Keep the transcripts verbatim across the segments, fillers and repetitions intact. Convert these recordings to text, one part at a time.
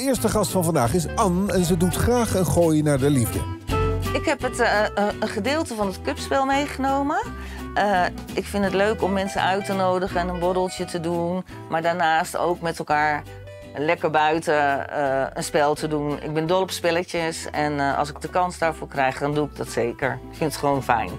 eerste gast van vandaag is Anne en ze doet graag een gooi naar de liefde. Ik heb het, uh, een gedeelte van het cupspel meegenomen. Uh, ik vind het leuk om mensen uit te nodigen en een borreltje te doen. Maar daarnaast ook met elkaar lekker buiten uh, een spel te doen. Ik ben dol op spelletjes en uh, als ik de kans daarvoor krijg, dan doe ik dat zeker. Ik vind het gewoon fijn.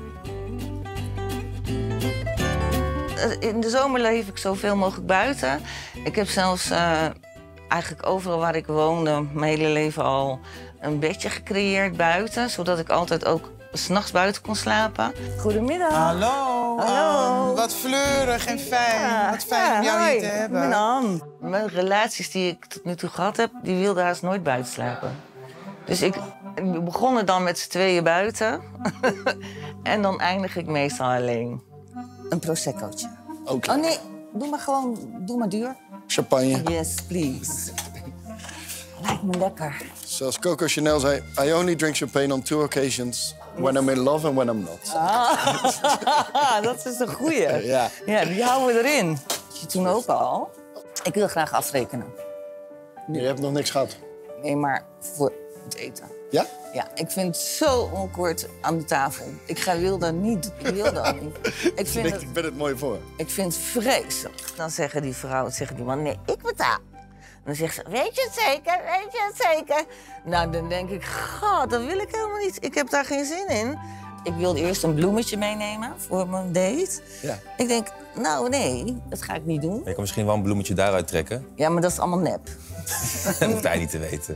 In de zomer leef ik zoveel mogelijk buiten. Ik heb zelfs uh, eigenlijk overal waar ik woonde, mijn hele leven al, een bedje gecreëerd buiten. Zodat ik altijd ook 's nachts buiten kon slapen. Goedemiddag. Hallo. Hallo. Um, wat fleurig en fijn. Ja, wat fijn ja, om jou hoi. hier te hebben. Ik ben Anne. Mijn relaties die ik tot nu toe gehad heb, die wilden haast nooit buiten slapen. Dus ik, ik begon er dan met z'n tweeën buiten. En dan eindig ik meestal alleen. Een proseccootje. Oké. Okay. Oh nee, doe maar gewoon, doe maar duur. Champagne. Yes, please. Lijkt me lekker. Zoals Coco Chanel zei, I only drink champagne on two occasions. When I'm in love and when I'm not. Ah, dat is een goeie. Ja. Ja, die houden we erin. Je toen ook al. Ik wil graag afrekenen. Je hebt nog niks gehad. Nee, maar voor het eten. Ja? Ja, ik vind het zo onkort aan de tafel. Ik ga wil dat niet. Ik wil dat niet. Ik vind ik, het, ik ben het mooi voor. Ik vind het vreselijk. Dan zeggen die vrouwen, zeggen die man, nee, ik betaal. Dan zegt ze, weet je het zeker? Weet je het zeker? Nou, dan denk ik, god, dat wil ik helemaal niet. Ik heb daar geen zin in. Ik wilde eerst een bloemetje meenemen voor mijn date. Ja. Ik denk, nou nee, dat ga ik niet doen. Je kan misschien wel een bloemetje daaruit trekken. Ja, maar dat is allemaal nep. Dat hoeft hij niet te weten.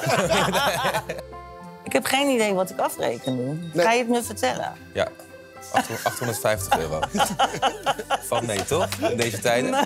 Ik heb geen idee wat ik afreken nu. Nee. Ga je het me vertellen? Ja, achthonderdvijftig euro. Valt mee, toch? In deze tijden?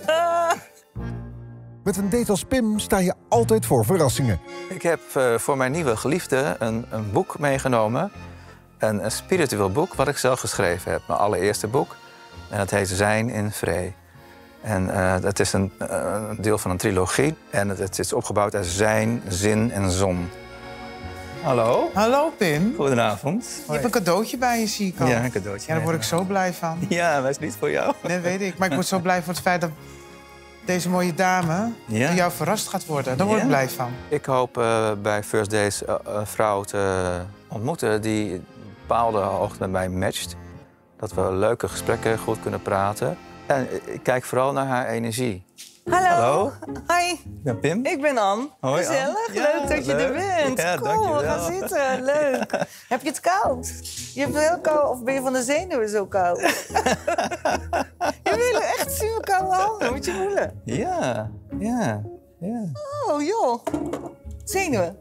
Met een date als Pim sta je altijd voor verrassingen. Ik heb uh, voor mijn nieuwe geliefde een, een boek meegenomen. Een, een spiritueel boek wat ik zelf geschreven heb. Mijn allereerste boek. En dat heet Zijn in Vree. En uh, dat is een, uh, een deel van een trilogie. En het, het is opgebouwd uit zijn, zin en zon. Hallo. Hallo, Pim. Goedenavond. Je hebt een cadeautje bij je, zie ik al. Ja, een cadeautje. Ja, daar word ik zo blij van. Ja, maar is niet voor jou. Nee, weet ik. Maar ik word zo blij van het feit dat deze mooie dame ja. door jou verrast gaat worden. Daar word ik ja. blij van. Ik hoop uh, bij First Days uh, een vrouw te ontmoeten die op bepaalde hoogte met mij matcht. Dat we leuke gesprekken goed kunnen praten. En ik kijk vooral naar haar energie. Hallo. Hallo. Hoi. Ik ben Pim. Ik ben Anne. Hoi, Gezellig. Anne. Leuk Ja, dat je leuk. er bent. Ja, cool, dankjewel. Ga zitten. Leuk. Heb je het koud? Je hebt heel koud of ben je van de zenuwen zo koud? Je wil echt super koude handen met je moeder. Ja, ja, ja. Oh, joh. Zenuwen?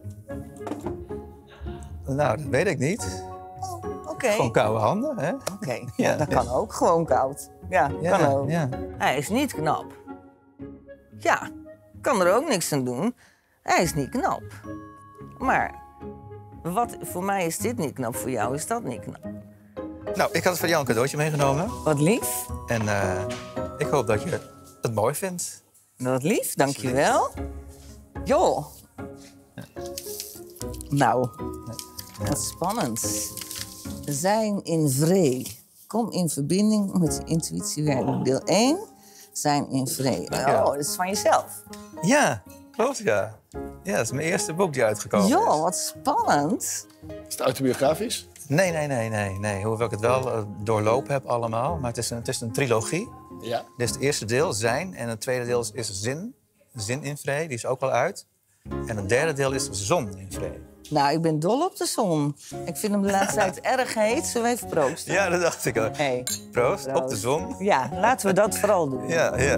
Nou, dat weet ik niet. Oh, oké. Okay. Gewoon koude handen, hè? Oké, okay. ja, ja, dat ja. kan ook. Gewoon koud. Ja, ja, kan ook. Ja. Hij is niet knap. Ja, kan er ook niks aan doen. Hij is niet knap. Maar wat, voor mij is dit niet knap, voor jou is dat niet knap. Nou, ik had voor jou een cadeautje meegenomen. Wat lief. En uh, ik hoop dat je het mooi vindt. Wat lief, dankjewel. Joh. Ja. Nou, ja. Wat spannend. Zijn in vree. Kom in verbinding met je intuïtiewerking. Deel één. Zijn in vree. Oh, dat is van jezelf. Ja, klopt, ja. Ja, dat is mijn eerste boek die uitgekomen Joh, is. wat spannend. Is het autobiografisch? Nee, nee, nee, nee, nee. Hoewel ik het wel uh, doorlopen heb allemaal. Maar het is een, het is een trilogie. Ja. Dit is het eerste deel, zijn. En het tweede deel is, is zin. Zin in vree, die is ook wel uit. En het derde deel is zon in vree. Nou, ik ben dol op de zon. Ik vind hem de laatste tijd erg heet. Zullen we even proosten? Ja, dat dacht ik ook. Hey. Proost, Proost, op de zon. Ja, laten we dat vooral doen. Ja, ja.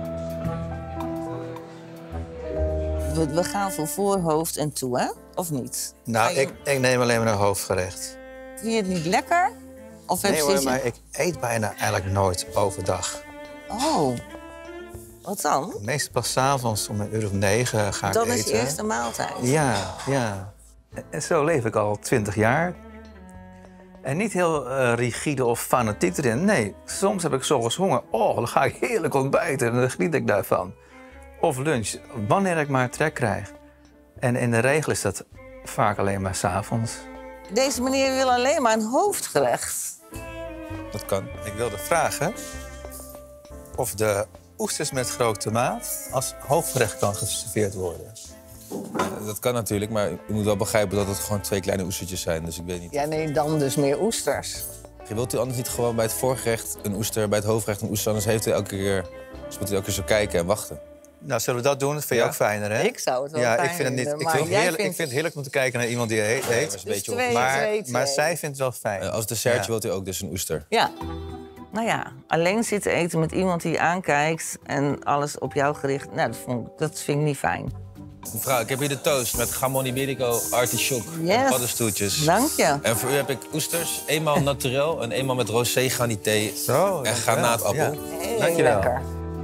We, we gaan voor voorhoofd en toe, hè? Of niet? Nou, je... ik, ik neem alleen maar een hoofdgerecht. Vind je het niet lekker? Of heb nee je hoor, zin... maar ik eet bijna eigenlijk nooit overdag. Oh, wat dan? Meestal pas 's avonds om een uur of negen ga ik dat eten. Dat is je eerste maaltijd? Ja, ja. En zo leef ik al twintig jaar. En niet heel uh, rigide of fanatiek erin. Nee, soms heb ik 's ochtends honger. Oh, dan ga ik heerlijk ontbijten en dan geniet ik daarvan. Of lunch, wanneer ik maar trek krijg. En in de regel is dat vaak alleen maar 's avonds. Deze meneer wil alleen maar een hoofdgerecht. Dat kan. Ik wilde vragen of de oesters met grote tomaat als hoofdgerecht kan geserveerd worden. Ja, dat kan natuurlijk, maar je moet wel begrijpen dat het gewoon twee kleine oestertjes zijn. Dus ik weet niet. Ja, nee, dan dus meer oesters. Je wilt u anders niet gewoon bij het voorgerecht een oester, bij het hoofdgerecht een oester, anders heeft u elke keer, dus moet u elke keer zo kijken en wachten. Nou, zullen we dat doen? Dat vind je Ja. ook fijner, hè? Ik zou het wel Ja, fijn ik vind het niet. vinden, Ik maar vind, het jij heerlijk, ik vindt- vind het heerlijk om te kijken naar iemand die he- Dat is heet. een beetje twee, op. Maar, twee, maar twee. zij vindt het wel fijn. Eh, Als dessertje Ja. wilt u ook dus een oester. Ja. Nou ja, alleen zitten eten met iemand die je aankijkt en alles op jou gericht. Nou, dat, vond, ik- dat vind ik niet fijn. Mevrouw, ik heb hier de toast met jamon iberico, artichook en Yes. paddenstoeltjes. Dank je. En voor u heb ik oesters, eenmaal naturel en eenmaal met rosé garnité Zo, en dankjewel. granaatappel. Ja. Heel Dankjewel. lekker.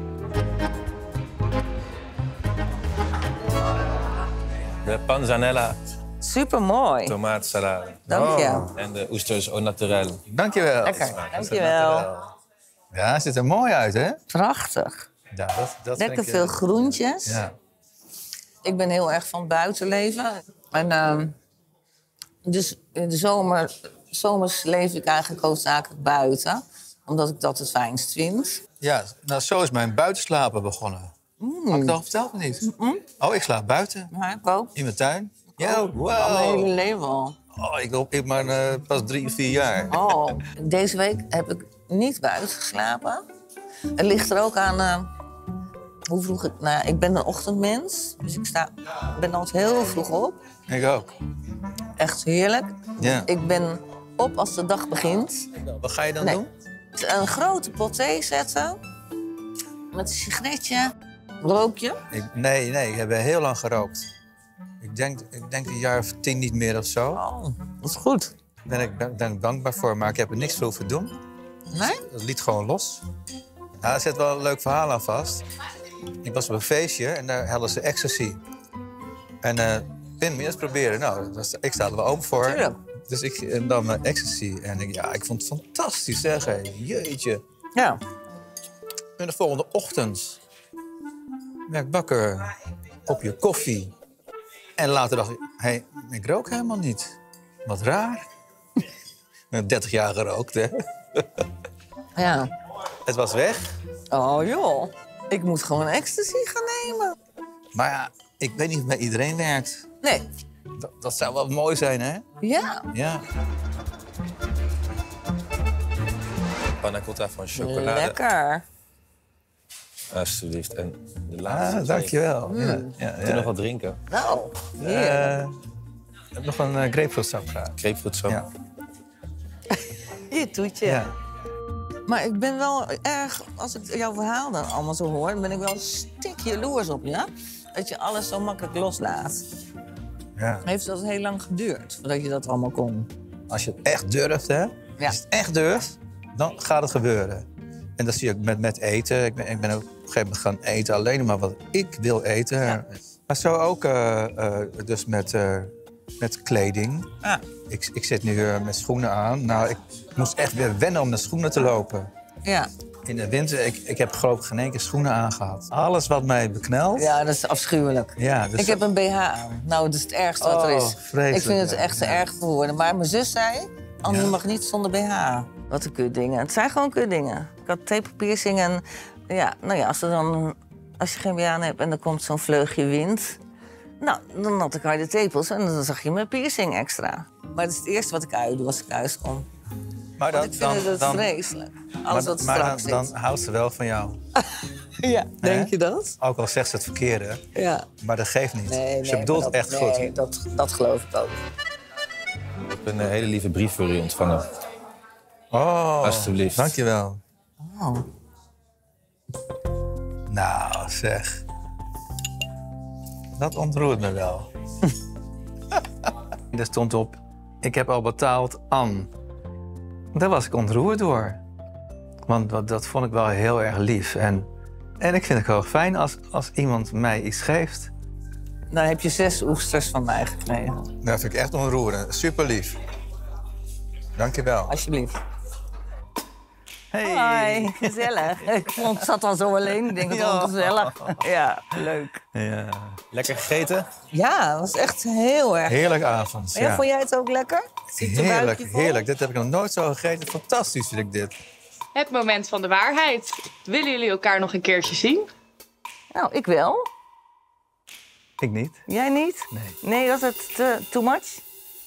De panzanella, Super mooi. tomaatsalade Dank je. Oh. en de oesters au naturel. Dankjewel. Lekker. Dankjewel. Ja, het ziet er mooi uit, hè? Prachtig. Ja, dat, dat Lekker vind ik, veel eh, groentjes. Ja. Ik ben heel erg van buitenleven. En ehm, dus in de zomer, zomers leef ik eigenlijk hoofdzakelijk buiten. Omdat ik dat het fijnst vind. ja, nou zo is mijn buitenslapen begonnen. Mm. Had ik dat al verteld of niet? Oh, ik slaap buiten. Maar ik ook. In mijn tuin. Ja, Al mijn hele wow. leven al. Oh, ik loop ik maar eh, pas drie of vier jaar. Oh, deze week heb ik niet buiten geslapen. Het ligt er ook aan eh, hoe vroeg ik... Nou, ik ben een ochtendmens, dus ik sta, ben altijd heel vroeg op. Ik ook. Echt heerlijk. Ja. Ik ben op als de dag begint. Wat ga je dan Nee. doen? Een grote pot thee zetten. Met een sigaretje. Rook je? Ik, nee, nee, ik heb heel lang gerookt. Ik denk, ik denk een jaar of tien niet meer of zo. Oh, dat is goed. Daar ben ik ben, ben ik dankbaar voor, maar ik heb er niks voor hoeven doen. Nee? Dat liet gewoon los. Nou, er zit wel een leuk verhaal aan vast. Ik was op een feestje en daar hadden ze ecstasy. En uh, Pin, moet je eens proberen? Nou, dat was, ik sta er wel open voor. Tuurlijk. Dus ik en dan uh, ecstasy. En ik, ja, ik vond het fantastisch, zeg. Hé. Jeetje. Ja. En de volgende ochtend werd ik wakker, kopje koffie. En later dacht ik, hé, ik rook helemaal niet. Wat raar. Ik heb dertig jaar gerookt, hè. Ja. Het was weg. Oh joh. Ik moet gewoon ecstasy gaan nemen. Maar ja, ik weet niet of het bij iedereen werkt. Nee. Dat, dat zou wel mooi zijn, hè? Ja. Ja. Panna cotta van chocolade, Lekker. alsjeblieft. En de laatste Ah, twee. dankjewel. Ja, ja, Kun je ja. nog wat drinken? Nou, heerlijk. Eh, ik heb nog een uh, grapefruitsap graag. Grapefruitsap. Ja. Je toetje. Ja. Maar ik ben wel erg, als ik jouw verhaal dan allemaal zo hoor, dan ben ik wel een stuk jaloers op je. Dat je alles zo makkelijk loslaat. Ja. Heeft dat heel lang geduurd voordat je dat allemaal kon? Als je het echt durft, hè? Ja. Als je het echt durft, dan gaat het gebeuren. En dat zie je ook met, met eten. Ik ben, ik ben ook op een gegeven moment gaan eten alleen maar wat ik wil eten. Ja. Maar zo ook uh, uh, dus met, uh, met kleding. Ah. Ik, ik zit nu uh, met schoenen aan. Nou, ik moest echt weer wennen om naar schoenen te lopen. Ja. In de winter, ik, ik heb geloof ik geen één keer schoenen aangehad. Alles wat mij beknelt. Ja, dat is afschuwelijk. Ja, dus Ik heb een B H aan. Nou, dat is het ergste wat er Oh, is. vreselijk, Ik vind het ja. echt te Ja. erg voor woorden. Maar mijn zus zei, Annie Ja. mag niet zonder B H. Wat een kutdingen. Het zijn gewoon kutdingen. Ik had tepelpiercing en ja, nou ja, als, er dan, als je geen B H aan hebt en er komt zo'n vleugje wind... Nou, dan had ik harde tepels en dan zag je mijn piercing extra. Maar het is het eerste wat ik uitdoe als ik thuis kom. maar Want ik vind het vreselijk. Alles wat maar strak dan, zit. dan houdt ze wel van jou. Ja, denk je dat? Ook al zegt ze het verkeerde, Ja. maar dat geeft niet. Nee, ze nee, bedoelt maar echt dat, goed. Nee, dat, dat geloof ik ook. Ik heb een hele lieve brief voor u ontvangen. Oh, Alsjeblieft. Dankjewel. Oh. Nou, zeg. Dat ontroert me wel. Er stond op, ik heb al betaald aan. Daar was ik ontroerd door. Want dat, dat vond ik wel heel erg lief. En, en ik vind het heel fijn als, als iemand mij iets geeft. Dan heb je zes oesters van mij gekregen. Dat vind ik echt onroerend. Super lief. Dankjewel. Alsjeblieft. Hey. Hoi, gezellig. Ik vond, zat al zo alleen. Ik denk, het Ja. was gezellig. Ja, leuk. Ja. Lekker gegeten? Ja, het was echt heel erg. Heerlijk avond. Ja, vond jij het ook lekker? Zit je Heerlijk, buikje vol? heerlijk. Dit heb ik nog nooit zo gegeten. Fantastisch vind ik dit. Het moment van de waarheid. Willen jullie elkaar nog een keertje zien? Nou, ik wel. Ik niet. Jij niet? Nee. Nee, was het te, too much?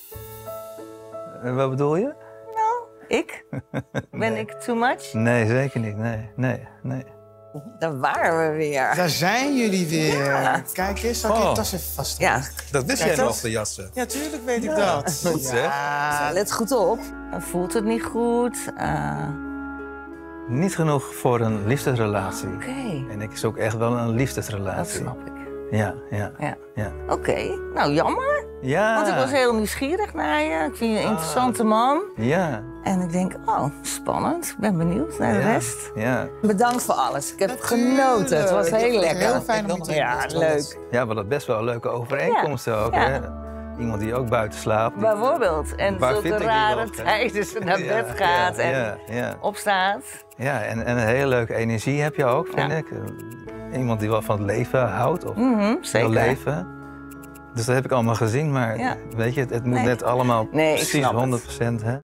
En wat bedoel je? Ik? Ben ik too much? Nee, zeker niet. Nee, nee, nee. Daar waren we weer. Daar zijn jullie weer. Ja. Kijk eens, zal ik je Oh. tas even vast. Ja, Dat wist Kijk, jij dat- nog, de jassen. Ja, tuurlijk weet ik dat. Goed, zeg. Ja, let goed op. Voelt het niet goed? Uh, Niet genoeg voor een liefdesrelatie. Oké, En ik zoek echt wel een dat liefdesrelatie. snap ik. Ja, ja, Ja. ja. Oké, nou jammer. Ja. Want ik was heel nieuwsgierig naar je. Ik vind je een interessante man. Ja, En ik denk, oh, spannend. Ik ben benieuwd naar de ja, rest. ja. Bedankt voor alles. Ik heb natuurlijk. genoten. Het was heel Het lekker. Heel fijn om je te Ja, leuk. Ja, we hadden best wel leuke overeenkomsten ook. Ja. Hè? Iemand die ook buiten slaapt. die- Bijvoorbeeld. En Waar zulke vind ik die rare wel, hè? tijden ze naar Ja, bed gaat ja, en ja, ja. opstaat. Ja, en, en een hele leuke energie heb je ook, vind Ja. ik. Iemand die wel van het leven houdt of Mhm, wil zeker. leven. Dus dat heb ik allemaal gezien, maar Ja. weet je, het, het moet Nee. net allemaal Nee, ik precies snap het. honderd procent. Hè?